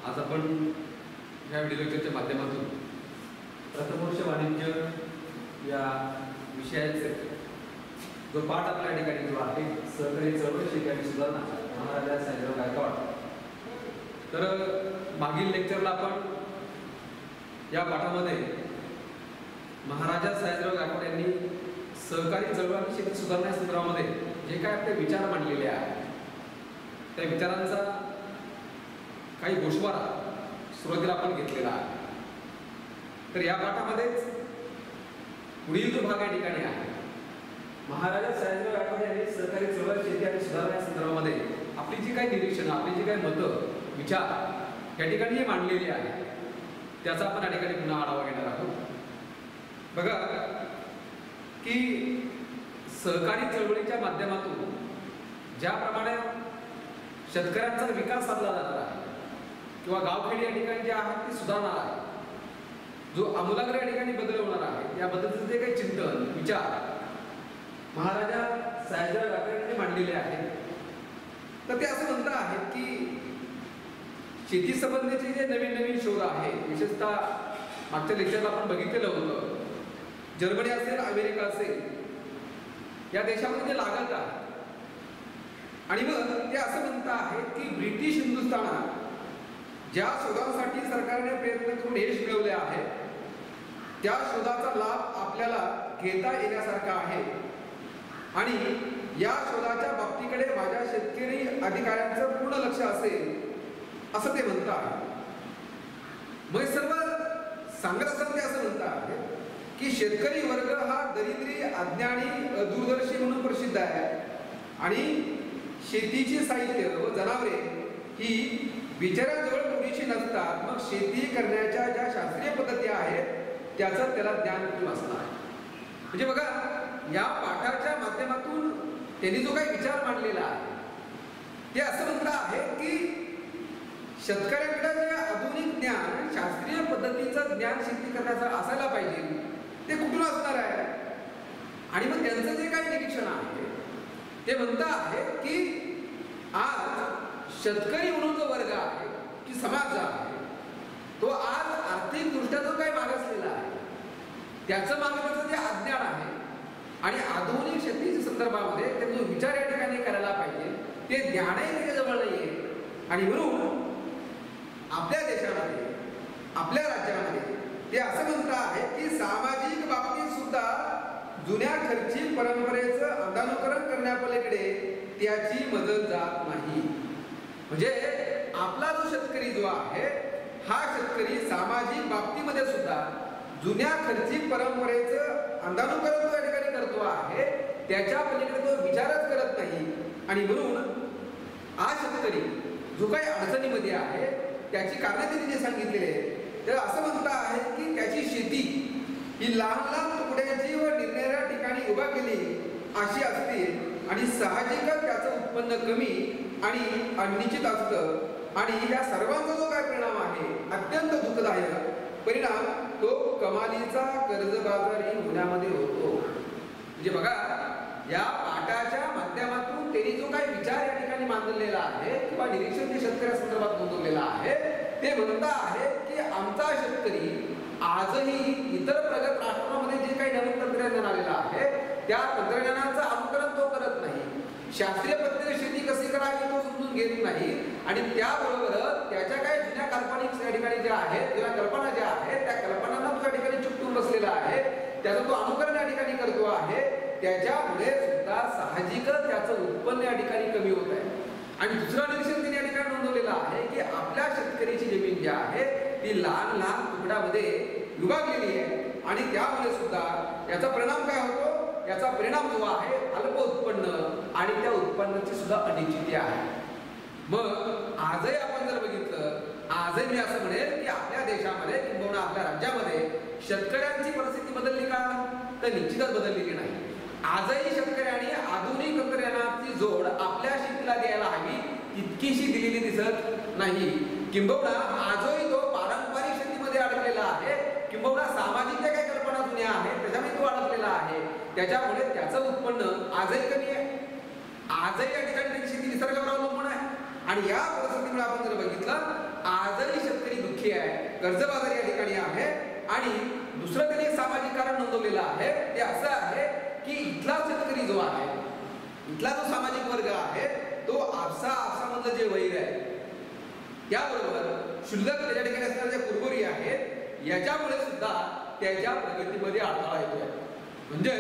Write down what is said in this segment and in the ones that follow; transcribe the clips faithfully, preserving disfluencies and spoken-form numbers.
आज आपण ह्या व्हिडिओ लेक्चरच्या माध्यमातून प्रथमवर्ष वाणिज्य या विषयाचे जो पाठ आपल्या ठिकाणी जो आहे सहकारी चळवळ शेती आणि सुधारणा महाराजा साहेबराव गायकवाड, तर मागील लेक्चरला आपण या पाठामध्ये महाराजा साहेबराव गायकवाड यांनी सहकारी चळवळ आणि शेती सुधारणा संदर्भामध्ये जे काय आपले विचार मांडलेले आहेत त्या विचारांचा काही गोषवारा सुरुवातीला आपण घेतलेला आहे. तर या पाठामध्येच पुढील जो भाग या ठिकाणी आहे महाराजा साहेबराव गायकवाड यांनी सहकारी चळवळ शेती आणि सुधारणा संदर्भामध्ये आपली जी काही निरीक्षणं आपली जी काही मतं विचार या ठिकाणी मांडलेली आहे त्याचा आपण या ठिकाणी पुन्हा आढावा घेणार आहोत. बघा की सहकारी चळवळीच्या माध्यमातून ज्याप्रमाणे शेतकऱ्यांचा विकास साधला जाणार आहे किंवा गावखेडी या ठिकाणी जे आहेत ती सुधारणार आहे, जो आमूलाग्र या ठिकाणी बदल होणार आहे याबद्दलचे जे काही चिंतन विचार महाराजा साहेबराव गायकवाड यांनी मांडलेले आहेत. तर ते असं म्हणत आहेत की शेती संबंधीचे जे नवीन नवीन शोध आहे, विशेषतः मागच्या लेक्चरला आपण बघितलेलं होतं, जर्मनी असेल अमेरिका असेल या देशामध्ये जे लागत आहे आणि मग ते असं म्हणत आहेत की ब्रिटिश हिंदुस्थानात ज्या शोधांसाठी सरकारने प्रयत्न करून यश मिळवले आहे त्या शोधाचा लाभ आपल्याला घेता येण्यासारखा आहे आणि या शोधाच्या बाबतीकडे माझ्या शेतकरी अधिकाऱ्यांचं पूर्ण लक्ष असेल असं ते म्हणतात. मग सर्व सांगत असताना ते असं म्हणतात की शेतकरी वर्ग हा दरिद्री अज्ञानी दूरदर्शी म्हणून प्रसिद्ध आहे आणि शेतीची साहित्य व जनावरे ही बिचाऱ्याजवळ थोडीशी नसतात. मग शेती करण्याच्या ज्या शास्त्रीय पद्धती आहेत त्याचं त्याला ज्ञान कुठून असणार. म्हणजे बघा या पाठाच्या माध्यमातून त्यांनी जो काही विचार मांडलेला आहे ते असं म्हणलं आहे की शेतकऱ्यांकडे जे आधुनिक ज्ञान शास्त्रीय पद्धतीचं ज्ञान शेती करण्याचं असायला पाहिजे ते कुठून असणार आहे. आणि मग त्यांचं जे काही निरीक्षण आहे ते म्हणत आहे की आज शेतकरी म्हणून जो वर्ग आहे की समाज आहे तो आज आर्थिक दृष्ट्या जो काही मागासलेला आहे त्याचं मागण्याचं जे अज्ञान आहे आणि आधुनिक शेतीच्या संदर्भामध्ये त्यांचा जो विचार या ठिकाणी करायला पाहिजे ते ज्ञानही त्याच्याजवळ नाहीये. आणि म्हणून आपल्या देशामध्ये आपल्या राज्यामध्ये ते असं म्हणत आहे की सामाजिक बाबतीत सुद्धा जुन्या खर्चिक परंपरेचं अंधानुकरण करण्यापलीकडे त्याची मदत जात नाही. म्हणजे आपला जो शेतकरी जो आहे हा शेतकरी सामाजिक बाबतीमध्ये सुद्धा जुन्या खर्चिक परंपरेचं अंधानुकरण जो या ठिकाणी करतो आहे त्याच्या पलीकडे तो विचारच करत नाही. आणि म्हणून हा शेतकरी जो काही अडचणीमध्ये आहे त्याची कारणे त्यांनी जे सांगितलेले तर असं म्हणता आहे की त्याची शेती ही लहान लहान तुकड्यांची व निरनिराळ्या ठिकाणी उभा केली अशी असते आणि साहजिकच त्याचं उत्पन्न कमी आणि अनिश्चित असतं आणि या सर्वांचा जो काय परिणाम आहे अत्यंत दुःखदायक परिणाम तो कमालीचा कर्जबाजारी होण्यामध्ये होतो. म्हणजे बघा या पाठाच्या माध्यमातून त्यांनी जो काही विचार या ठिकाणी मांडलेला आहे किंवा निरीक्षण जे शेतकऱ्या संदर्भात नोंदवलेला आहे ते म्हणत आहे की आमचा शेतकरी आजही इतर प्रगत राष्ट्रांमध्ये जे काही नवीन तंत्रज्ञान आलेलं आहे त्या तंत्रज्ञानाचं अनुकरण तो करत नाही. शास्त्रीय पद्धतीने शेती कशी करावी तो समजून घेत नाही आणि त्याबरोबर त्याच्या काही जुन्या काल्पनिक या ठिकाणी ज्या आहेत जुन्या कल्पना ज्या आहेत त्या कल्पनांना त्या ठिकाणी चिकटून बसलेला आहे त्याचं तो अनुकरण या ठिकाणी करतो आहे. त्याच्यामुळे सुद्धा साहजिकच त्याचं उत्पन्न या ठिकाणी कमी होत आहे. आणि दुसरं निरीक्षण त्यांनी या ठिकाणी नोंदवलेलं आहे की आपल्या शेतकरीची जमीन जी आहे ती लहान लहान तुकड्यामध्ये विभागलेली आहे आणि त्यामुळे सुद्धा याचा परिणाम काय होतो, याचा परिणाम जो आहे अल्प उत्पन्न आणि त्या उत्पन्नाची सुद्धा अनिश्चिती आहे. मग आजही आपण जर बघितलं आजही मी असं म्हणेल की आपल्या देशामध्ये किंवा आपल्या राज्यामध्ये शेतकऱ्यांची परिस्थिती बदलली का तर निश्चितच बदललेली नाही. आजही शेतकऱ्यांनी आधुनिक तंत्रज्ञानाची जोड आपल्या शेतीला द्यायला हवी तितकीशी दिलेली दिसत नाही. किंबहुना आजही तो पारंपरिक शेतीमध्ये अडकलेला आहे, किंबहुना सामाजिक ज्या काही कल्पना जुन्या आहेत त्याच्यामध्ये तो अडकलेला आहे. त्याच्यामुळे त्याचं उत्पन्न आजही कमी आहे. आजही या ठिकाणी शेती निसर्गावर अवलंबून आहे आणि या परिस्थितीमुळे आपण जर बघितलं आजही कर्जबाजारी या ठिकाणी आहे. आणि दुसरं त्यांनी सामाजिक कारण नोंदवलेलं आहे ते असं आहे की इथला शेतकरी जो आहे, इथला जो सामाजिक वर्ग आहे तो आपसा आपसामधलं जे वैर आहे त्याबरोबर शुल्लक त्याच्या ठिकाणी असणारे जे कुरबुरी आहेत याच्यामुळे सुद्धा त्याच्या प्रगतीमध्ये अडथळा येतोय. म्हणजे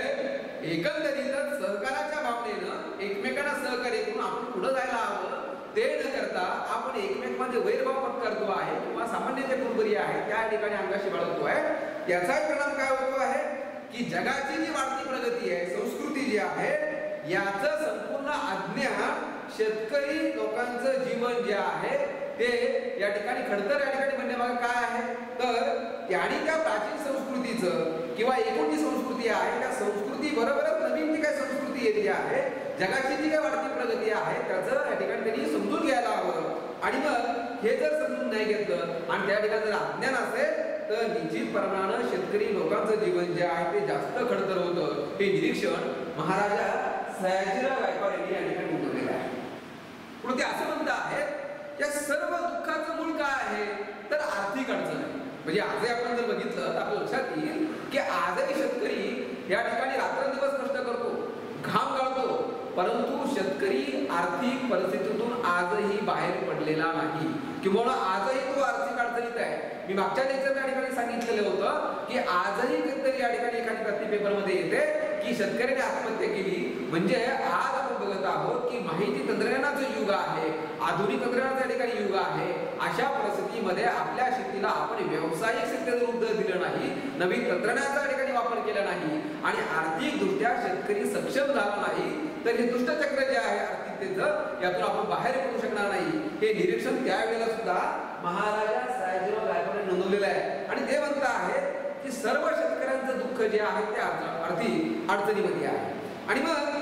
एकंदरीतच सहकाराच्या भावनेनं एकमेकांना सहकार्य करून आपण पुढे जायला हवं. ते न करता आपण एकमेकांमध्ये वैरभाव पत्करतो आहे किंवा सामान्य जे कुरबुरी आहे त्या ठिकाणी अंगाशी बाळगतो आहे. याचा परिणाम काय होतो आहे की जगाची जी वाढती प्रगती आहे, संस्कृती जी आहे, याचं संपूर्ण आज्ञा शेतकरी लोकांचं जीवन जे आहे ते या ठिकाणी खडतर या ठिकाणी म्हणण्यामागे काय आहे तर त्यांनी त्या प्राचीन संस्कृतीचं किंवा एकूण जी संस्कृती आहे त्या संस्कृती बरोबरच नवीन जी काही संस्कृती येते आहे, जगाची जी काही वाढती प्रगती आहे त्याचं या ठिकाणी त्यांनी समजून घ्यायला हवं. आणि मग हे जर समजून नाही घेतलं आणि त्या ठिकाणी जर अज्ञान असेल तर निश्चितप्रमाणे शेतकरी लोकांचं जीवन जे आहे ते जास्त खडतर होतं. हे निरीक्षण महाराजा सयाजीराव गायकवाड यांनी या ठिकाणी नोंदवलेलं आहे. पण ते असं म्हणत आहेत या सर्व दुःखाचं मूळ काय आहे तर आर्थिक अडचण आहे. म्हणजे आजही आपण जर बघितलं तर आपल्या लक्षात येईल की आजही शेतकरी या ठिकाणी रात्रंदिवस कष्ट करतो, घाम गाळतो, परंतु शेतकरी आर्थिक परिस्थितीतून आजही बाहेर पडलेला नाही किंवा आजही तो आर्थिक अडचणीत आहे. मी मागच्या लेक्चरच्या ठिकाणी सांगितलेलं होतं की आजही कधीतरी या ठिकाणी एखादी बातमी पेपरमध्ये येते की शेतकऱ्याने आत्महत्या केली. म्हणजे आज आपण बघत आहोत की माहिती तंत्रज्ञानाचं युग आहे, आधुनिक तंत्रज्ञानाच्या ठिकाणी युग आहे. अशा परिस्थितीमध्ये आपल्या शेतीला आपण व्यावसायिक शेतीचं रूप जर दिलं नाही, नवीन तंत्रज्ञानाचा ठिकाणी वापर केला नाही आणि आर्थिक दृष्ट्या शेतकरी सक्षम झाला नाही तर हे दुष्टचक्र जे आहे आर्थिकतेचं यातून आपण बाहेर पडू शकणार नाही. हे निरीक्षण त्यावेळेला सुद्धा महाराजा सयाजीराव गायकवाड नोंदवलेलं आहे. आणि ते म्हणत आहेत की सर्व शेतकऱ्यांचं दुःख जे आहे ते आर्थिक अडचणीमध्ये आहे. आणि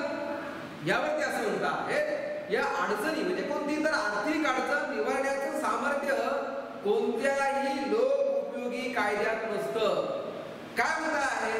मग यावरती असं म्हणत आहेत या अडचणी म्हणजे कोणती तर आर्थिक अडचण निवारण्याचं सामर्थ्य कोणत्याही लोक उपयोगी कायद्यात नसतं. काय म्हणत आहे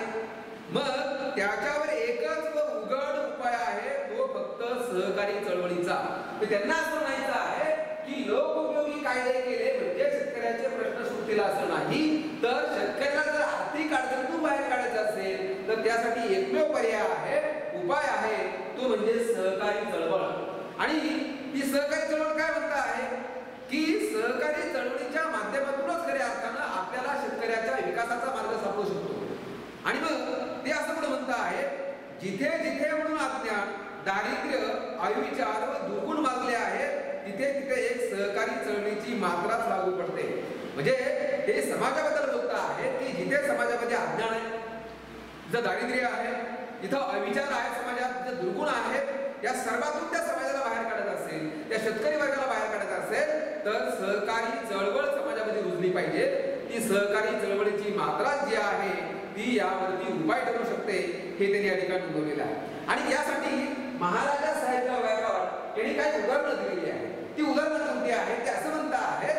मग त्याच्यावर एकच व उघड उपाय आहे तो फक्त सहकारी चळवळीचा. त्यांना असं म्हणायचं आहे की लोक उपयोगी कायदे केले म्हणजे शेतकऱ्याचे प्रश्न सुटतील असं नाही, तर शेतकऱ्याला जर आर्थिक अडचणीतून बाहेर काढायचं असेल तर त्यासाठी एकमेव पर्याय आहे, उपाय आहे तो म्हणजे सहकारी चळवळ. आणि ती सहकारी चळवळ काय म्हणत आहे की सहकारी चळवळीच्या माध्यमातूनच खऱ्या अर्थानं आपल्याला शेतकऱ्याच्या विकासाचा मार्ग सापडू शकतो. आणि मग ते असं पण म्हणत आहे जिथे जिथे म्हणून अज्ञान, दारिद्र्य, अविचार व दुर्गुण माजले आहेत तिथे तिथे एक सहकारी चळवळीची मात्राच लागू पडते. म्हणजे हे समाजाबद्दल बोलत आहे की जिथे समाजामध्ये अज्ञान आहे, जिथं दारिद्र्य आहे, जिथं अविचार आहे, समाजात जिथं दुर्गुण आहेत, या सर्वातून त्या समाजाला बाहेर काढायचं असेल, त्या शेतकरी वर्गाला बाहेर काढायचं असेल तर सहकारी चळवळ समाजामध्ये रुजली पाहिजे. ती सहकारी चळवळीची मात्रा जी आहे ती यावरती उपाय ठरू शकते हे त्यांनी या ठिकाणी नोंदवलेलं आहे. आणि यासाठी महाराजा सयाजीराव गायकवाड यांनी काही उदाहरणं दिलेली आहे. ती उदाहरणं कोणती आहेत ते असं म्हणत आहेत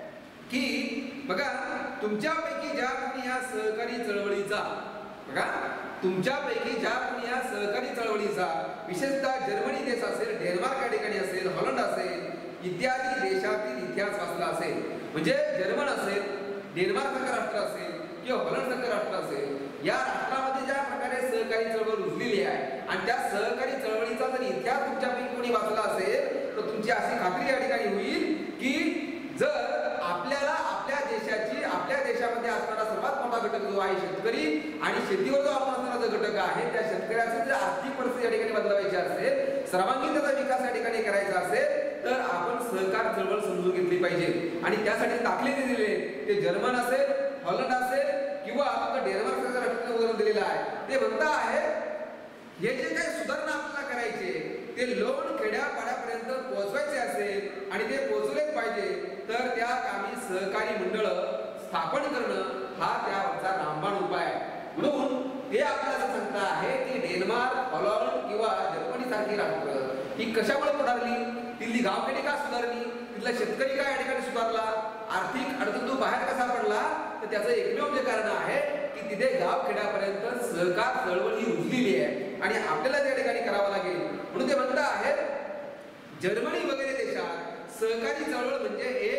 की बघा तुमच्यापैकी ज्या कोणी या सहकारी चळवळीचा बघा तुमच्यापैकी ज्या कोणी या सहकारी चळवळीचा विशेषतः जर्मनी देश असेल, डेन्मार्क या ठिकाणी असेल, हॉलंड असेल इत्यादी देशातील इतिहास वाचला असेल, म्हणजे जर्मन असेल, डेन्मार्क सारखं राष्ट्र असेल किंवा हॉलंड सारखं राष्ट्र असेल, या राष्ट्रामध्ये ज्या प्रकारे सहकारी चळवळ रुजलेली आहे आणि त्या सहकारी चळवळीचा जर इतिहास तुमच्यापैकी कोणी वाचला असेल तर तुमची अशी खात्री या ठिकाणी होईल की जर आपल्याला आपल्या देशाची आपल्या देशामध्ये असणारा सर्वात मोठा घटक जो आहे शेतकरी आणि शेतीवर जो असणारा जो घटक आहे त्या शेतकऱ्याची जर आर्थिक परिस्थिती या ठिकाणी बदलवायची असेल, सर्वांगीण त्याचा विकास या ठिकाणी करायचा असेल तर आपण सहकार चळवळ समजून घेतली पाहिजे. आणि त्यासाठी दाखले दिलेले ते जर्मन असेल, हॉलंड असेल किंवा आता डेन्मार्क सारख्या राष्ट्राने उदाहरण दिलेलं आहे. ते म्हणता आहे हे जे काही सुधारणा आपल्याला करायचे ते लोण खेड्यापाड्यापर्यंत पोहोचवायचे असेल आणि ते पोहोचलेच पाहिजे तर त्या कामी सहकारी मंडळ स्थापन करणं हा त्यावरचा रामबाण उपाय आहे. म्हणून ते आपल्याला असं सांगता आहे की डेन्मार्क, हॉलंड किंवा जर्मनी सारखी राष्ट्र ही कशामुळे पुढारली, तिथली गावखेडी का सुधारली, तिथला शेतकरी का या ठिकाणी सुधारला, आर्थिक अडचणीतून बाहेर कसा पडला, तर त्याचं एकमेव जे कारण आहे की तिथे गावखेड्यापर्यंत सहकार चळवळ ही रुजलेली आहे आणि आपल्याला त्या ठिकाणी करावं लागेल. म्हणून ते म्हणत आहेत जर्मनी वगैरे देशात सहकारी चळवळ म्हणजे एक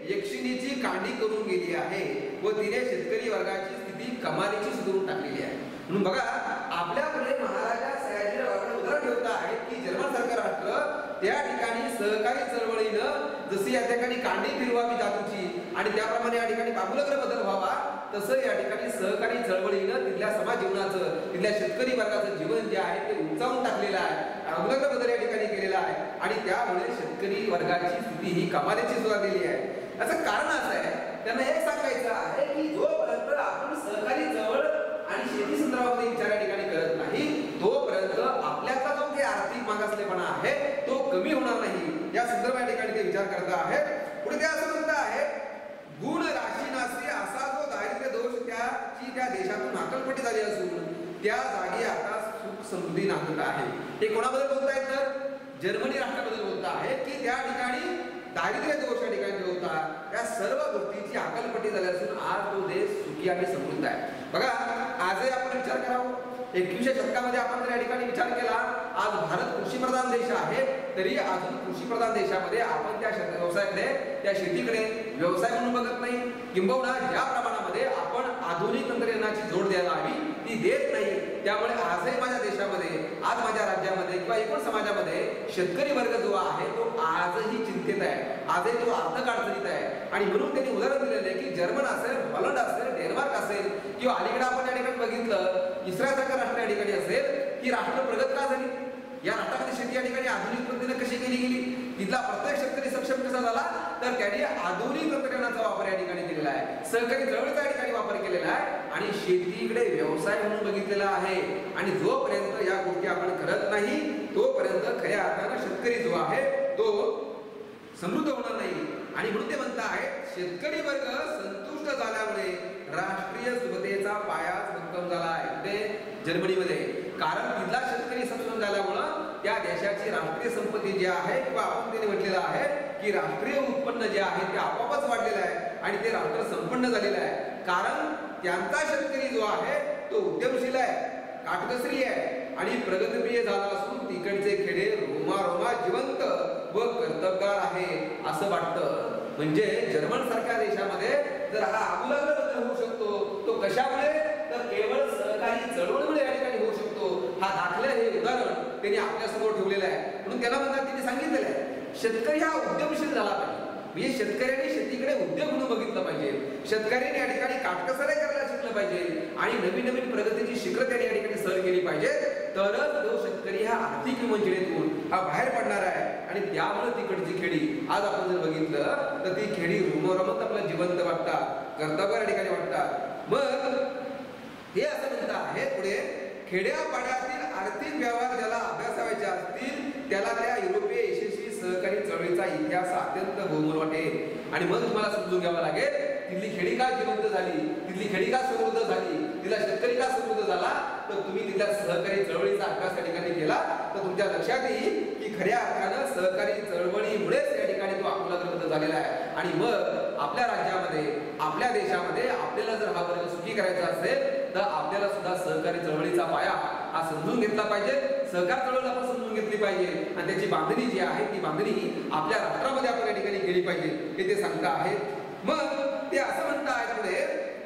यक्षिणीची कांडी करून गेली आहे व तिने शेतकरी वर्गाची स्थिती कमालीची सुधारून टाकलेली आहे. म्हणून बघा, आपल्या पुढे महाराजा सयाजीराव उदाहरण ठेवता आहे की जर्मन सरकार राष्ट्र त्या ठिकाणी सहकारी चळवळीनं जशी या ठिकाणी कांडी फिरवावी जातूची आणि त्याप्रमाणे या ठिकाणी आमूलाग्र बदल व्हावा, तसं या ठिकाणी सहकारी चळवळीनं तिथल्या समाज जीवनाचं, तिथल्या शेतकरी वर्गाचं जीवन जे आहे ते उंचावून टाकलेलं आहे, आमूलाग्र बदल या ठिकाणी केलेला आहे आणि त्यामुळे शेतकरी वर्गाची स्थिती ही कमालीची सुधारलेली आहे. याचं कारण असं आहे, त्यांना हे सांगायचं आहे की जोपर्यंत आपण सहकारी चळवळ आणि शेती संदर्भामध्ये विचार या ठिकाणी करत नाही, तोपर्यंत आपल्याचा जो काही आर्थिक मागासलेपणा आहे तो कमी होणार नाही. या संदर्भात या ठिकाणी ते विचार करत आहे. पुढे ते असं म्हणत आहे, गुण राशी नासी असा जो दारिद्र्य दोष त्याची त्या देशातून नाकलपट्टी झाली असून त्या जागी आता सुख समृद्धी नांदत आहे. हे कोणाबद्दल बोलत आहेत तर जर्मनी राष्ट्राबद्दल बोलत आहे की त्या ठिकाणी दारिद्र्य दोष या ठिकाणी होता, या सर्व गोष्टीची आकलपट्टी झाली असून आज तो देश सुखी आणि समृद्ध आहे. बघा, आजही आपण विचार करावा, एकविसव्या शतकामध्ये आपण जर या ठिकाणी विचार केला, आज भारत कृषीप्रधान देश आहे, तरी अजून कृषीप्रधान देशामध्ये आपण त्या व्यवसायाकडे, त्या शेतीकडे व्यवसाय म्हणून बघत नाही, किंबहुना ज्या प्रमाणामध्ये आपण आधुनिक तंत्रज्ञानाची जोड द्यायला हवी ती देत नाही. त्यामुळे आजही माझ्या देशामध्ये, आज माझ्या राज्यामध्ये किंवा एकूण समाजामध्ये शेतकरी वर्ग जो आहे तो आजही चिंतित आहे, आजही तो आर्थिक अडचणीत आहे. आणि म्हणून त्यांनी उदाहरण दिलेलं आहे की जर्मन असेल, हॉलंड असेल, डेन्मार्क असेल किंवा अलीकडे आपण या ठिकाणी बघितलं इस्रायलसारखं राष्ट्र या ठिकाणी असेल, ही राष्ट्र प्रगत का झाली? या राष्ट्रामध्ये शेती या ठिकाणी आधुनिक पद्धतीने कशी केली गेली? तिथला प्रत्येक शेतकरी सक्षम कसा झाला तर त्यांनी आधुनिक तंत्रज्ञानाचा वापर या ठिकाणी केलेला आहे, सहकारी चळवळीचा या ठिकाणी वापर केलेला आहे आणि शेतीकडे व्यवसाय म्हणून बघितलेला आहे. आणि जोपर्यंत या गोष्टी आपण करत नाही तोपर्यंत खऱ्या अर्थानं शेतकरी जो आहे तो समृद्ध होणार नाही. आणि म्हणून ते म्हणत आहेत, शेतकरी वर्ग संतुष्ट झाल्यामुळे राष्ट्रीय सुबत्तेचा पाया भक्कम झाला आहे. ते जर्मनीमध्ये, कारण तिथला शेतकरी सक्षम झाल्यामुळं त्या देशाची राष्ट्रीय संपत्ती जी आहे किंवा आपण त्यांनी म्हटलेलं आहे की राष्ट्रीय उत्पन्न जे आहे ते आपोआपच वाढलेलं आहे आणि ते राष्ट्र संपन्न झालेलं आहे. कारण त्यांचा शेतकरी जो आहे तो उद्यमशील आहे, काटकसरी आहे आणि प्रगतिप्रिय झाला असून तिकडचे खेडे रोमा रोमा जिवंत व कर्तबगार आहे असं वाटतं. म्हणजे जर्मन सारख्या देशामध्ये जर हा आमूलाग्र बदल होऊ शकतो तो कशामुळे तर केवळ सहकारी चळवळीमुळे या ठिकाणी होऊ शकतो. हा दाखला, हे उदाहरण त्यांनी आपल्या समोर ठेवलेलं आहे. म्हणून त्याला म्हणतात, त्यांनी सांगितलेलं आहे शेतकरी हा उद्यमशील झाला पाहिजे. म्हणजे शेतकऱ्यांनी शेतीकडे उद्योग म्हणून बघितलं पाहिजे, शेतकऱ्यांनी या ठिकाणी काटकसरी करायला शिकलं पाहिजे आणि नवीन नवीन प्रगतीची शिखर त्यांनी या ठिकाणी सर केली पाहिजे. तरच तो शेतकरी हा आर्थिक विमंचनेतून हा बाहेर पडणार आहे. आणि त्यामुळे तिकडची खेडी आज आपण जर बघितलं तर ती खेडी रोमरोमत आपल्याला जिवंत वाटतात, कर्तव्य या ठिकाणी वाटतात. मग हे असं म्हणत आहे पुढे, खेड्यापाड्यातील आर्थिक व्यवहार ज्याला अभ्यासावायचे असतील त्याला त्या युरोपीय यशस्वी सहकारी चळवळीचा इतिहास अत्यंत बहुमोल वाटेल. आणि मग तुम्हाला समजून घ्यावं लागेल तिथली खेडी का जिवंत झाली, तिथली खेडी का समृद्ध झाली, तिथला शेतकरी का समृद्ध झाला. तर तुम्ही तिथल्या सहकारी चळवळीचा अभ्यास या ठिकाणी केला तर तुमच्या लक्षात येईल की खऱ्या अर्थानं सहकारी चळवळीमुळेच या ठिकाणी तो आमूलाग्र बदल झालेला आहे. आणि मग आपल्या राज्यामध्ये, आपल्या देशामध्ये आपल्याला जर हा वर्ग सुखी करायचा असेल तर आपल्याला सुद्धा सहकारी चळवळीचा पाया हा समजून घेतला पाहिजे, सहकार चळवळ आपण समजून घेतली पाहिजे आणि त्याची बांधणी जी आहे ती बांधणी आपल्या राष्ट्रामध्ये आपण या ठिकाणी केली पाहिजे हे ते सांगता आहेत. मग ते असं म्हणता आहेत पुढे,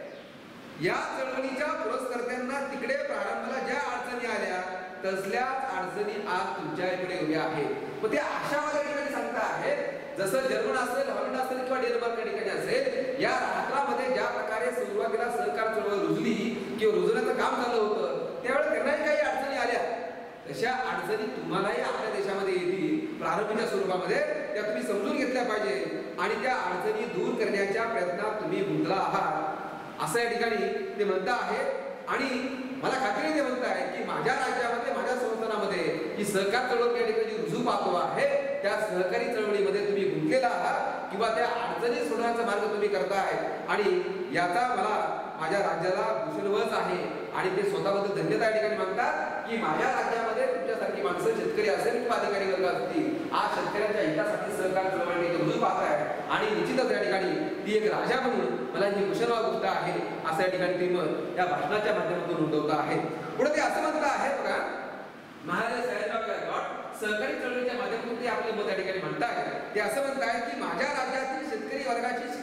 या चळवळीच्या पुरस्कर्त्यांना तिकडे प्रारंभाला ज्या अडचणी आल्या तसल्याच अडचणी आज तुमच्या इकडे उभ्या आहेत. मग ते आशावाद या ठिकाणी सांगता आहेत, जसं जर्मन असेल, हॉलंड असेल किंवा डेन्मार्क या ठिकाणी असेल, या राष्ट्रामध्ये ज्या प्रकारे सुरुवातीला सहकार चळवळ रुजली किंवा रुजण्याचं काम झालं होतं त्यावेळेस त्यांनाही काही अडचणी आल्या. तशा अडचणी तुम्हालाही आपल्या देशामध्ये येतील प्रारंभीच्या स्वरूपामध्ये, त्या तुम्ही समजून घेतल्या पाहिजे आणि त्या अडचणी दूर करण्याच्या प्रयत्नात तुम्ही गुंतला आहात असं या ठिकाणी ते म्हणता आहे. आणि मला खात्री ते म्हणत आहे की माझ्या राज्यामध्ये, माझ्या संस्थानामध्ये ही सहकार चळवळ या ठिकाणी रुजू पाहतो आहे, त्या सहकारी चळवळीमध्ये तुम्ही गुंतलेला आहात किंवा त्या अडचणी सोडण्याचा मार्ग तुम्ही करताय आणि याचा मला माझ्या राज्याला भूषणवच आहे. आणि ते स्वतःबद्दल धन्यता या ठिकाणी मागतात की माझ्या राज्यामध्ये तुमच्यासारखी माणसं, शेतकरी असेल किंवा अधिकारी वर्ग असतील, आज शेतकऱ्यांच्या हितासाठी सहकार चळवळ रुजू पाहत आहे. आणि निश्चितच या ठिकाणी ती एक राजा म्हणून मला ही भूषणवा गोष्ट आहे असं या ठिकाणी ते मत या भाषणाच्या माध्यमातून नोंदवता आहे. पुढे ते असं म्हणत आहे बघा, महाराजा सयाजीराव गायकवाड सहकारी चळवळीच्या माध्यमातून ते आपले मत या ठिकाणी म्हणतात. ते असं म्हणत आहेत की माझ्या राज्यातील शेतकरी वर्गाची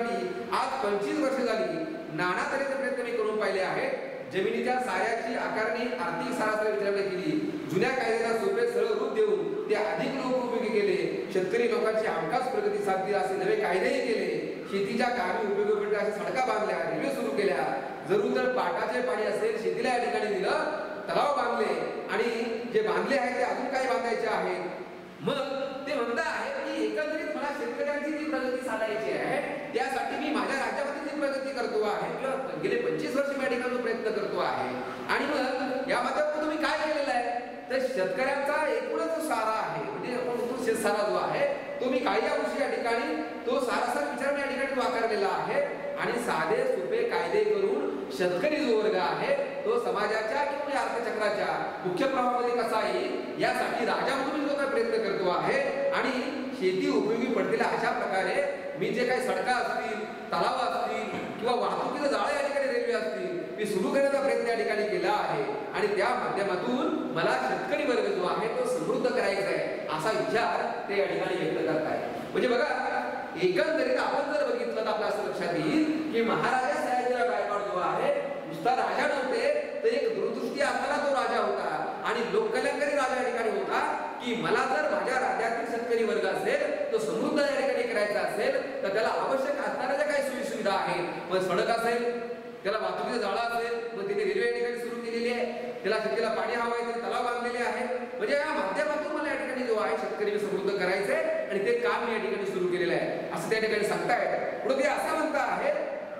करण्यासाठी आज पंचवीस वर्ष झाली नाना तऱ्हेचे प्रयत्न मी करून पाहिले आहे. जमिनीच्या साऱ्याची आकारणी आर्थिक सरासरी विचाराने केली, जुन्या कायद्याला सोपे सरळ रूप देऊन ते अधिक लोकोपयोगी केले, शेतकरी लोकांची हमखास प्रगती साधली असे नवे कायदेही केले, शेतीच्या कामी उपयोगी पडले अशा सडका बांधल्या, रेल्वे सुरू केल्या, जरूर तर पाटाचे पाणी असेल शेतीला या ठिकाणी दिलं, तलाव बांधले आणि जे बांधले आहे ते अजून काही बांधायचे आहे. मग ते म्हणता आहे की एकंदरीत मला शेतकऱ्यांची जी प्रगती साधायची आहे त्यासाठी मी माझ्या राज्यामध्ये जी प्रगती करतो आहे किंवा गेले पंचवीस वर्ष मी या ठिकाणी प्रयत्न करतो आहे. आणि मग या माध्यमातून तुम्ही काय केलेलं आहे तर शेतकऱ्यांचा एकूणच जो सारा आहे म्हणजे आपण शेतसारा जो आहे तो मी काही अंशी या ठिकाणी तो सारासार विचार या ठिकाणी तो आकारलेला आहे. आणि साधे सोपे कायदे करून शेतकरी जो वर्ग आहे तो समाजाच्या किंवा अर्थचक्राच्या मुख्य प्रवाहामध्ये कसा येईल यासाठी राजा म्हणून जो काही प्रयत्न करतो आहे. आणि शेती उपयोगी पडतील अशा प्रकारे मी जे काही सडका असतील, तलाव असतील किंवा वाहतुकीचं जाळं या ठिकाणी रेल्वे असतील मी सुरू करण्याचा प्रयत्न या ठिकाणी केला आहे. आणि त्या माध्यमातून मला शेतकरी वर्ग जो आहे तो समृद्ध करायचा आहे असा विचार ते या ठिकाणी व्यक्त करताय. म्हणजे बघा एकंदरीत आपण जर बघितलं तर आपल्या असं लक्षात येईल की महाराजा सयाजीराव गायकवाड जो आहे नुसता राजा नव्हते तर एक दूरदृष्टी असणारा तो राजा होता आणि लोककल्याणकारी राजा या ठिकाणी होता की मला जर माझ्या राज्यातील शेतकरी वर्ग असेल तो समृद्ध या ठिकाणी करायचा असेल तर त्याला आवश्यक असणाऱ्या ज्या काही सोयी सुविधा आहेत, मग सडक असेल, त्याला वाहतुकीचं जाळं असेल, मग तिथे रेल्वे या ठिकाणी सुरू केलेली आहे, त्याला शेतीला पाणी हवं आहे, तिथे तलाव बांधलेले आहे. म्हणजे या माध्यमातून मला या ठिकाणी जो आहे शेतकरी समृद्ध करायचंय आणि ते काम मी या ठिकाणी सुरू केलेलं आहे असं त्या ठिकाणी सांगतायत. पुढे ते असं म्हणता आहे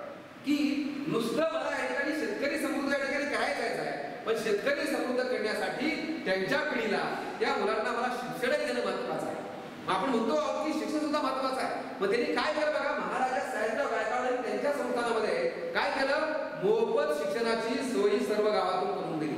की नुसतं मला या ठिकाणी शेतकरी समृद्ध या ठिकाणी करायचं आहे पण शेतकरी समृद्ध करण्यासाठी त्यांच्या पिढीला त्या मुलांना मला शिक्षण देणं महत्वाचं आहे. आपण म्हणतो आहोत की शिक्षण सुद्धा महत्वाचं आहे. मग त्यांनी काय केलं बघा, महाराजा सयाजीराव गायकवाड त्यांच्या संस्थानामध्ये काय केलं, मोफत शिक्षणाची सोयी सर्व गावातून करून दिली.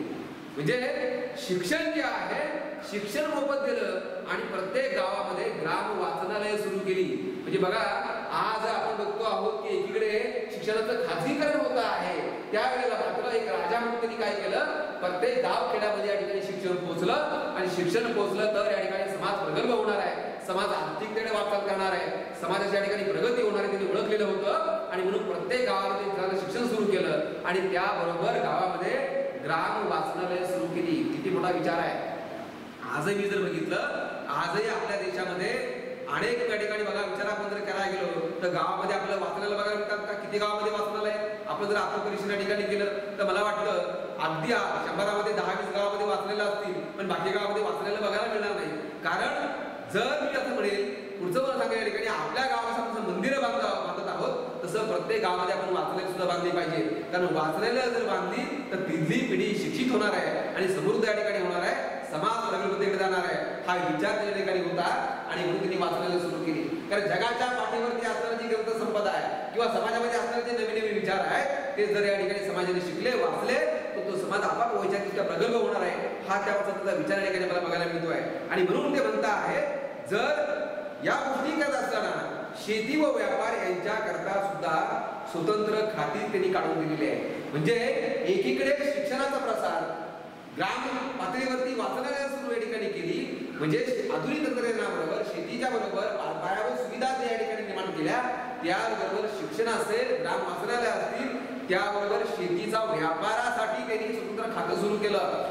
म्हणजे शिक्षण जे आहे शिक्षण मोफत दिलं आणि प्रत्येक गावामध्ये ग्राम वाचनालय सुरू केली. म्हणजे बघा आज आपण बघतो आहोत की एकीकडे शिक्षणाचं खाजगीकरण होत आहे, त्यावेळेला मात्र एक राजा म्हणून त्यांनी काय केलं, प्रत्येक गाव खेड्यामध्ये या ठिकाणी शिक्षण पोहोचलं आणि शिक्षण पोहोचलं तर या ठिकाणी समाज प्रगल्भ होणार आहे, समाज आर्थिकतेने वाटचाल करणार आहे, समाजाच्या ठिकाणी प्रगती होणार आहे त्यांनी ओळखलेलं होतं. आणि म्हणून प्रत्येक गावामध्ये शिक्षण सुरू केलं आणि त्याबरोबर गावामध्ये ग्राम वाचनालय सुरू केली. किती मोठा विचार आहे. आजही जर बघितलं आजही आपल्या देशामध्ये अनेक त्या ठिकाणी बघा विचार आपण जर करायला गेलो तर गावामध्ये आपल्याला वाचनालय बघायला मिळतात का, किती गावामध्ये वाचनालय. आपण जर आत्मपरीक्षण या ठिकाणी केलं तर मला वाटतं अगदी शंभरामध्ये दहा वीस गावामध्ये वाचलेलं असतील पण बाकी गावामध्ये वाचलेलं बघायला मिळणार नाही. कारण जर मी असं म्हणेल पुढचं मला सांगा या ठिकाणी आपल्या गावात मंदिरं बांध बांधत आहोत तसं प्रत्येक गावामध्ये आपण वाचनालय सुद्धा बांधली पाहिजे. कारण वाचनालय जर बांधली तर तिथली पिढी शिक्षित होणार आहे आणि समृद्ध या ठिकाणी होणार आहे, समाज प्रगल्भतेकडे जाणार आहे. हा विचार त्या ठिकाणी होता आणि म्हणून त्यांनी वाचनालय सुरू केली. कारण जगाच्या पाठीवरती असणारी जी ग्रंथ संपदा आहे किंवा समाजामध्ये असणारे जे नवीन नवीन विचार आहेत ते जर या ठिकाणी समाजाने शिकले वाचले तर तो समाज आपाप वैचारिकदृष्ट्या प्रगल्भ होणार आहे. हा त्याचा विचार या ठिकाणी मला बघायला मिळतो आहे. आणि म्हणून ते म्हणता आहे जर या गोष्टी करत असताना शेती व व्यापार यांच्या करता सुद्धा स्वतंत्र खाती त्यांनी काढून दिलेली आहे. म्हणजे एकीकडे शिक्षणाचा प्रसार ग्राम पातळीवरती वाचनालय सुरू या ठिकाणी केली, म्हणजे आधुनिक तंत्रज्ञानाबरोबर शेतीच्या बरोबर पायाभूत सुविधा या ठिकाणी निर्माण केल्या, त्याबरोबर शिक्षण असेल, ग्राम वाचनालय असतील, त्याबरोबर शेतीचा व्यापारासाठी त्यांनी स्वतंत्र खातं सुरू केलं.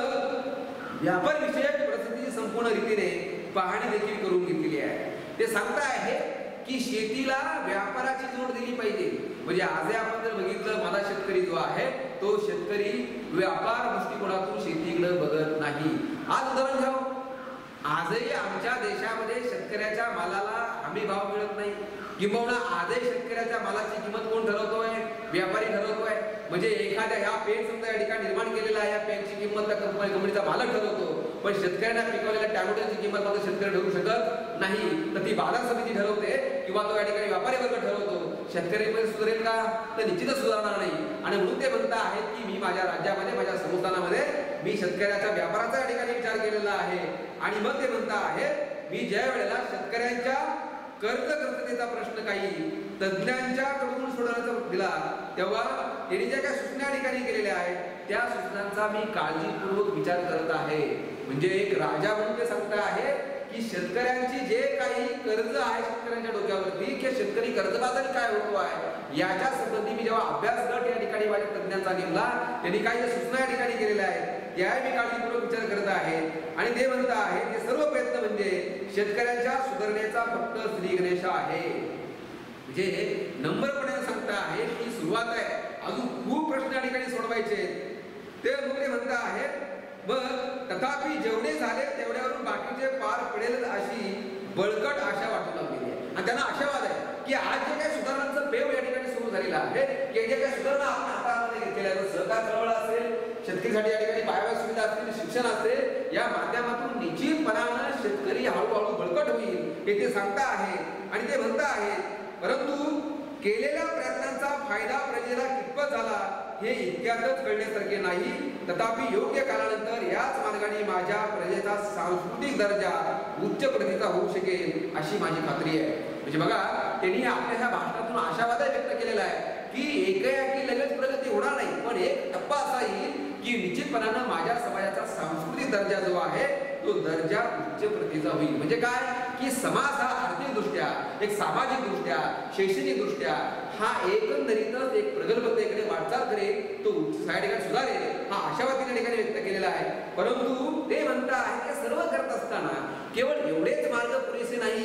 मग व्यापार विषयक परिस्थितीची संपूर्ण रीतीने पाहणी देखील करून घेतलेली आहे. ते सांगता आहे की शेतीला व्यापाराची जोड दिली पाहिजे. म्हणजे आज आपण जर बघितलं माझा शेतकरी जो आहे तो शेतकरी व्यापार दृष्टिकोनातून शेतीकडे बघत नाही. आज उदाहरण घ्या, आजही आमच्या देशामध्ये शेतकऱ्याच्या मालाला हमी भाव मिळत नाही. किंबहुना आजही शेतकऱ्याच्या मालाची किंमत कोण ठरवतोय, व्यापारी ठरवतोय. म्हणजे एखाद्या ह्या पेन समजा या ठिकाणी निर्माण केलेला आहे, या पेनची किंमत त्या कंपनी कंपनीचा मालक ठरवतो, पण शेतकऱ्यांना पिकवलेल्या टॅमॅटोची किंमत मात्र शेतकरी ठरवू शकत नाही. तर ती बाजार समिती ठरवते किंवा तो या ठिकाणी व्यापारी वर्ग ठरवतो. शेतकरी पण सुधारेल का, तर निश्चितच सुधारणार नाही. आणि म्हणून ते म्हणता आहेत की मी माझ्या राज्यामध्ये माझ्या संस्थानामध्ये मी शेतकऱ्याच्या व्यापाराचा या ठिकाणी विचार केलेला आहे. आणि मग ते म्हणता आहे मी ज्या वेळेला शेतकऱ्यांच्या कर्जग्रस्ततेचा प्रश्न काही तज्ञांच्याकडून सोडवण्याचा दिला तेव्हा त्यांनी ज्या काही सूचना ठिकाणी केलेल्या आहेत त्या सूचनांचा मी काळजीपूर्वक विचार करत आहे. म्हणजे एक राजा म्हणून ते सांगता आहे की शेतकऱ्यांची जे काही कर्ज आहे शेतकऱ्यांच्या डोक्यावरती की शेतकरी कर्जबाजारी काय होतो आहे याच्या संबंधी मी जेव्हा अभ्यास गट या ठिकाणी माझ्या तज्ञांचा नेमला, त्यांनी काही ज्या सूचना या ठिकाणी केलेल्या आहेत त्याही मी काळजीपूर्वक विचार करत आहे. आणि ते म्हणत आहे ते सर्व प्रयत्न म्हणजे शेतकऱ्यांच्या सुधारणेचा फक्त श्री गणेश आहे. म्हणजे नम्रपणे सांगता आहे की सुरुवात आहे, अजून खूप प्रश्न या ठिकाणी सोडवायचे. ते मुले म्हणता आहेत मग तथापि जेवढे झाले तेवढ्यावरून बाकीचे पार पडेल अशी बळकट आशा वाटू लागलेली आहे. आणि त्यांना आशावाद आहे की आज जे काही सुधारणांचं पेव या ठिकाणी सुरू झालेलं आहे, की जे काही सुधारणा आपण हातामध्ये घेतलेल्या आहेत, सहकार चळवळ असेल, शेतकरीसाठी या ठिकाणी पायाभूत सुविधा असतील, शिक्षण असेल, या माध्यमातून निश्चितपणानं शेतकरी हळूहळू बळकट होईल हे ते सांगता आहे. आणि ते म्हणता आहे परंतु केलेल्या प्रयत्नांचा फायदा प्रजेला कितपत झाला हे इतक्यातच कळण्यासारखे नाही. तथापि योग्य काळानंतर याच मार्गाने माझ्या प्रजेचा सांस्कृतिक दर्जा उच्च प्रतीचा होऊ शकेल अशी माझी खात्री आहे. म्हणजे बघा, त्यांनी आपल्या ह्या भाषणातून आशावाद व्यक्त केलेला आहे की एकयाकी लगेच प्रगती होणार नाही, पण एक टप्पा असा येईल की निश्चितपणानं माझ्या समाजाचा सांस्कृतिक दर्जा जो आहे तो दर्जा उच्च प्रतीचा होईल. म्हणजे काय की समाज हा आर्थिक दृष्ट्या, एक सामाजिक दृष्ट्या, शैक्षणिक दृष्ट्या हा एकंदरीतच एक प्रगल्भतेकडे वाटचाल करेल, तो या ठिकाणी सुधारेल हा आशावाद त्या ठिकाणी व्यक्त केलेला आहे. परंतु ते म्हणता आहे की सर्व करत असताना केवळ एवढेच मार्ग पुरेसे नाही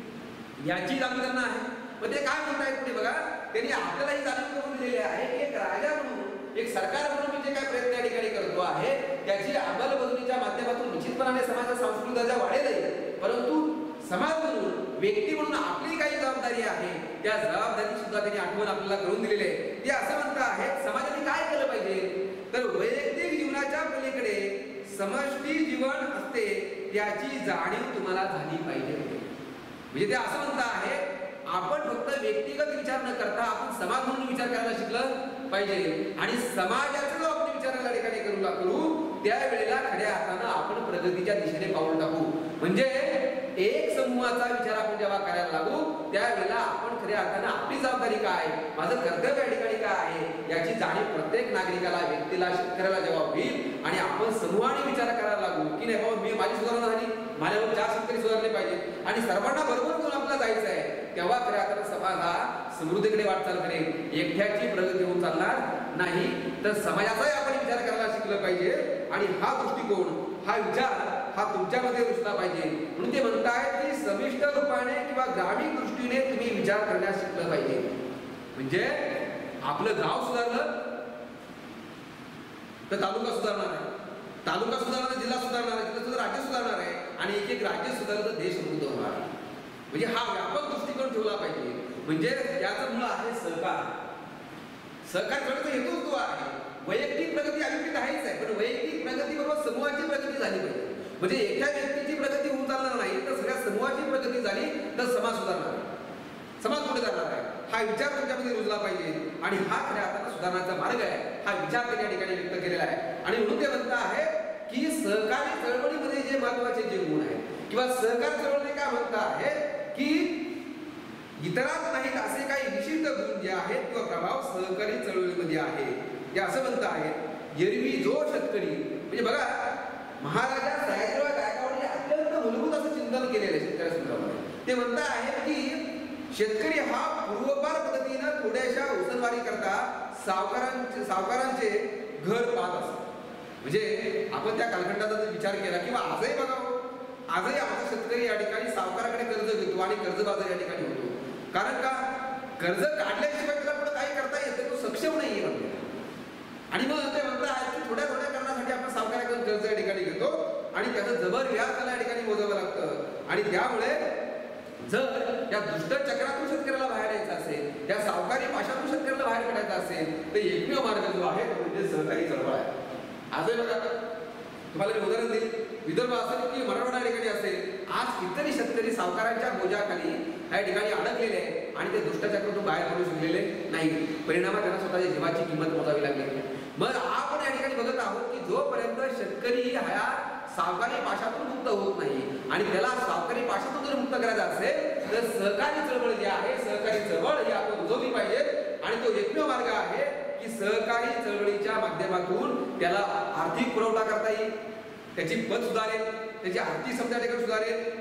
याची जाणीव त्यांना आहे. मग ते काय म्हणतायत पुढे बघा, त्यांनी आपल्यालाही जाणीव करून दिलेली आहे की एक राजा म्हणून, एक सरकार म्हणून मी जे काय प्रयत्न या ठिकाणी करतो आहे त्याची अंमलबजावणीच्या माध्यमातून निश्चितपणाने समाजाचा सांस्कृतिक दर्जा वाढेल. परंतु समाज म्हणून, व्यक्ती म्हणून आपली काही जबाबदारी आहे, त्या जबाबदारी सुद्धा त्यांनी आठवण आपल्याला करून दिलेली आहे. ते असं म्हणता आहेत समाजाने काय केलं पाहिजे तर वैयक्तिक जीवनाच्या पलीकडे समष्टी जीवन असते त्याची जाणीव तुम्हाला झाली पाहिजे. म्हणजे ते असं म्हणता आहे आपण फक्त व्यक्तिगत विचार न करता आपण समाज म्हणून विचार करायला शिकलं पाहिजे. आणि समाजाचा जो आपण विचाराला ठिकाणी करू लागू त्यावेळेला खड्या हातानं आपण प्रगतीच्या दिशेने पाऊल टाकू. म्हणजे एक समूहाचा विचार आपण जेव्हा करायला लागू त्यावेळेला आपण खऱ्या अर्थानं आपली जबाबदारी काय, माझं कर्तव्य या ठिकाणी काय आहे याची जाणीव प्रत्येक नागरिकाला, व्यक्तीला, शेतकऱ्याला जेव्हा होईल आणि आपण समूहाने विचार करायला लागू की नाही बाबा मी माझी सुधारणा झाली, माझ्यावर चार शेतकरी सुधारले पाहिजे आणि सर्वांना बरोबर करून आपल्याला जायचं आहे, तेव्हा खऱ्या अर्थानं समाज हा समृद्धीकडे वाटचाल करेल. एकट्याची प्रगती होऊन चालणार नाही, तर समाजाचाही आपण विचार करायला शिकलं पाहिजे. आणि हा दृष्टिकोन, हा विचार हा तुमच्यामध्ये रुजला पाहिजे. म्हणून ते म्हणतायत की समिष्ट रूपाने किंवा ग्रामीण दृष्टीने तुम्ही विचार करण्यास शिकलं पाहिजे. म्हणजे आपलं गाव सुधारलं तर तालुका सुधारणार आहे, तालुका सुधारणार जिल्हा सुधारणार आहे, तिथं राज्य सुधारणार आहे आणि एक एक राज्य सुधारलं तर देश समृद्ध होणार आहे. म्हणजे हा व्यापक दृष्टिकोन ठेवला पाहिजे. म्हणजे याचं मूळ आहे सहकार. सहकार करण्याचा हेतूच तो आहे. वैयक्तिक प्रगती अभिप्रेत आहेच आहे, पण वैयक्तिक प्रगती बरोबर समूहाची प्रगती झाली पाहिजे. म्हणजे एका व्यक्तीची प्रगती होऊन चालणार नाही, तर सगळ्या समूहाची प्रगती झाली तर समाज सुधारणार आहे, समाज पुढे जाणार आहे. हा विचार तुमच्यामध्ये रुजला पाहिजे आणि हा खऱ्या अर्थानं सुधारण्याचा मार्ग आहे. हा विचार त्या ठिकाणी व्यक्त केलेला आहे. आणि म्हणून ते म्हणता आहे की सहकारी चळवळीमध्ये जे महत्वाचे जे गुण आहेत किंवा सहकार चळवळी काय म्हणता आहे की इतरात नाहीत असे काही विशिष्ट गुण जे आहेत किंवा प्रभाव सहकारी चळवळीमध्ये आहे. ते असं म्हणता आहे एरवी जो शेतकरी, म्हणजे बघा महाराजा सयाजीराव गायकवाडांनी अत्यंत मूलभूत असं चिंतन केलेलं आहे शेतकऱ्या संदर्भात. ते म्हणता आहेत की शेतकरी हा पूर्वपार पद्धतीनं थोड्याशा उसनवारी करता सावकारांचे सावकारांचे घर पाहत असतात. म्हणजे आपण त्या कालखंडाचा जर विचार केला किंवा आजही बघा, आजही आमचा शेतकरी या ठिकाणी सावकाराकडे कर्ज घेतो आणि कर्जबाजार या ठिकाणी होतो. कारण का कर्ज काढल्याशिवाय त्याला पुढे काही करता येतं, तो सक्षम नाहीये म्हणजे. आणि मग ते म्हणतात की थोड्या थोड्या करण्यासाठी आपण सावकाराकडून कर्ज या ठिकाणी घेतो आणि त्याचं जबर व्याज त्याला या ठिकाणी मोजावं लागतं. आणि त्यामुळे जर या दुष्ट चक्रातून शेतकऱ्याला बाहेर यायचं असेल, त्या सावकारी पाशातून शेतकऱ्याला बाहेर काढायचं असेल, तर एकमेव मार्ग जो आहे तो म्हणजे सहकारी चळवळ आहे. आजही बघा, तुम्हाला मी उदाहरण देईल, विदर्भ असेल की मराठवाडा ठिकाणी असेल, आज कितीतरी शेतकरी सावकारांच्या बोजाखाली या ठिकाणी अडकलेले आहे आणि ते दुष्टचक्रातून बाहेर पडू शकलेले नाही. परिणामात त्यांना स्वतःच्या जीवाची किंमत मोजावी लागली. मग आपण या ठिकाणी बघत आहोत की जोपर्यंत शेतकरी ह्या सावकारी पाशातून मुक्त होत नाही आणि त्याला सावकारी पाशातून जर मुक्त करायचं असेल तर सहकारी चळवळ जी आहे, सहकारी चळवळ ही आपण रुजवली पाहिजे. आणि तो एकमेव मार्ग आहे की सहकारी चळवळीच्या माध्यमातून त्याला आर्थिक पुरवठा करता येईल, त्याची पत सुधारेल, त्याची आर्थिक समजा ठिकाणी सुधारेल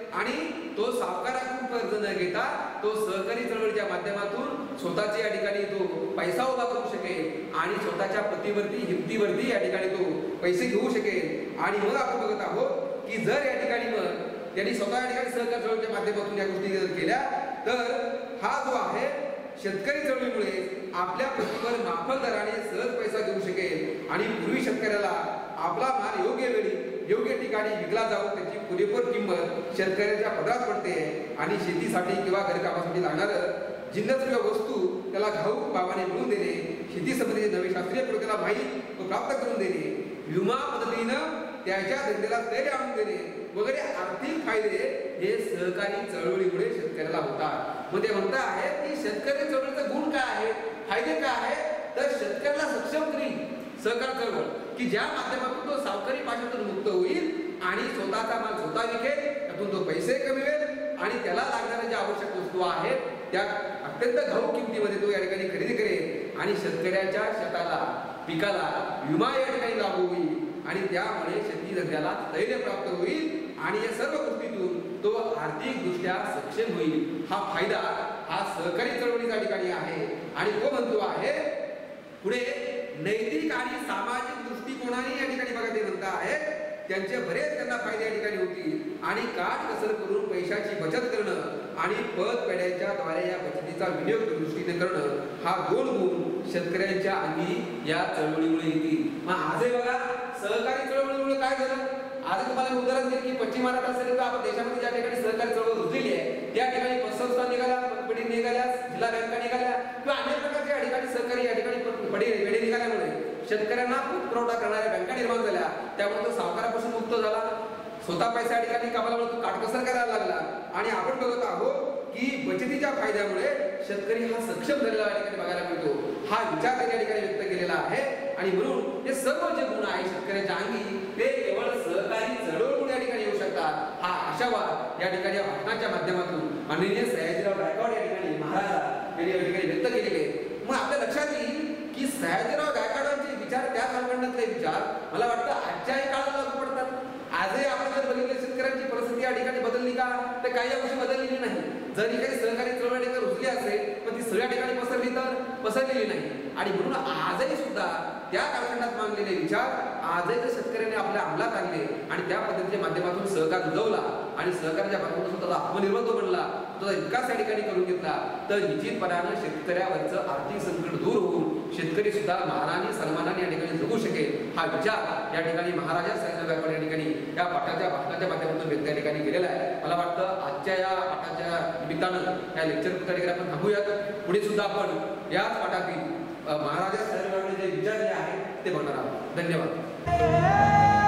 आणि तो सावकाराकडून कर्ज न घेता तो सहकारी चळवळीच्या माध्यमातून स्वतःच्या या ठिकाणी तो पैसा उभा करू शकेल आणि स्वतःच्या प्रतिवरती हिमतीवरती या ठिकाणी तो पैसे घेऊ शकेल. आणि मग आपण बघत आहोत की जर या ठिकाणी मग त्यांनी स्वतः या ठिकाणी सहकारी चळवळीच्या माध्यमातून या गोष्टी जर केल्या तर हा जो आहे शेतकरी चळवळीमुळे आपल्या प्रतिवर माफक दराने सहज पैसा देऊ शकेल आणि पूर्वी शेतकऱ्याला आपला माल योग्य वेळी योग्य ठिकाणी विकला जाऊन त्याची पुरेपूर किंमत शेतकऱ्याच्या पदरात पडते आणि शेतीसाठी किंवा घरकामासाठी लागणारं जिन्नस किंवा वस्तू त्याला घाऊक भावाने मिळवून देणे, शेती संबंधीचे नवे शास्त्रीय प्रयोग त्याला माहीत व प्राप्त करून देणे, विमा पद्धतीनं त्याच्या धंद्याला स्थैर्य आणून देणे वगैरे आर्थिक फायदे हे सहकारी चळवळीमुळे शेतकऱ्याला होतात. मग ते म्हणता आहे की शेतकरी चळवळीचा गुण काय आहे, फायदे काय आहे, तर शेतकऱ्याला सक्षम करील सहकार चळवळ की ज्या माध्यमातून तो सावकारी पाशातून मुक्त होईल आणि स्वतःचा माल स्वतः विकेल, त्यातून तो पैसे कमवेल आणि त्याला लागणाऱ्या ज्या आवश्यक वस्तू आहेत त्या अत्यंत घाऊक किमतीमध्ये तो या ठिकाणी खरेदी करेल आणि शेतकऱ्याच्या शेताला पिकाला विमा या ठिकाणी लागू होईल आणि त्यामुळे शेती धंद्याला स्थैर्य प्राप्त होईल आणि या सर्व गोष्टीतून तो आर्थिक दृष्ट्या सक्षम होईल. हा फायदा हा सहकारी चळवळीच्या ठिकाणी आहे. आणि तो म्हणतो आहे पुढे नैतिक आणि सामाजिक दृष्टिकोनाने या ठिकाणी बघा ते म्हणता आहे त्यांचे बरेच त्यांना फायदे या ठिकाणी होतील आणि काट कसर करून पैशाची बचत करणं आणि पत पेढ्याच्या द्वारे या बचतीचा विनियोग दृष्टीने करणं हा दोन गुण शेतकऱ्यांच्या अंगी या चळवळीमुळे येतील. मग आजही बघा सहकारी चळवळीमुळे काय झालं, आज तुम्हाला मी उदाहरण देईल की पश्चिम महाराष्ट्र असेल तर आपण देशामध्ये ज्या ठिकाणी सहकारी चळवळ रुजलेली आहे त्या ठिकाणी पतसंस्था निघाल्या, पतपेढी निघाल्या, जिल्हा बँका निघाल्या किंवा अनेक प्रकारच्या या ठिकाणी सहकारी या ठिकाणी पडी पेढी निघाल्यामुळे शेतकऱ्यांना पुरवठा करणाऱ्या बँका निर्माण झाल्या. त्यामुळे तो सावकारापासून मुक्त झाला, स्वतः पैसा या ठिकाणी कामाला तो काटकसर करायला लागला. आणि आपण बघत आहोत की बचतीच्या फायद्यामुळे शेतकरी हा सक्षम झालेला या ठिकाणी बघायला मिळतो. हा विचार त्यांनी या ठिकाणी व्यक्त केलेला आहे आणि म्हणून हे सर्व जे गुण आहे शेतकऱ्याच्या अंगी ते केवळ सहकारी चळवळीमुळे या ठिकाणी येऊ शकतात. हा आशावाद या ठिकाणी भाषणाच्या माध्यमातून माननीय सयाजीराव गायकवाड या ठिकाणी महाराज यांनी या ठिकाणी व्यक्त केलेले. मग आपल्या लक्षात येईल की सयाजीराव गायकवाडांचे विचार त्या कालखंडातले विचार मला वाटतं आजच्याही काळाला लागू पडतात. आजही आपण जर बघितलं शेतकऱ्यांची परिस्थिती या ठिकाणी बदलली का, तर काही अंशी बदललेली नाही. जरी काही सहकारी चळवळ ठिकाणी रुजली असेल पण ती सगळ्या ठिकाणी पसरली तर पसरलेली नाही. आणि म्हणून आजही सुद्धा त्या कालखंडात मांडलेले विचार आजही जर शेतकऱ्यांनी आपल्या अंमलात आणले आणि त्या पद्धतीच्या माध्यमातून सहकार रुजवला आणि सहकाराच्या माध्यमातून स्वतःला आत्मनिर्भर तो बनला, स्वतःचा विकास या ठिकाणी करून घेतला तर निश्चितपणानं शेतकऱ्यावरचं आर्थिक संकट दूर होऊन शेतकरी सुद्धा मानाने सन्मानाने या ठिकाणी जगू शकेल. हा विचार या ठिकाणी महाराजा सयाजीराव गायकवाड या ठिकाणी या पाठाच्या भाषणाच्या माध्यमातून व्यक्त या ठिकाणी केलेला आहे. मला वाटतं आजच्या या पाठाच्या निमित्तानं या लेक्चर त्या ठिकाणी आपण थांबूयात. पुढे सुद्धा आपण याच पाठातील महाराजा सयाजीराव गायकवाड जे विचार जे आहेत ते बघणार आहोत. धन्यवाद.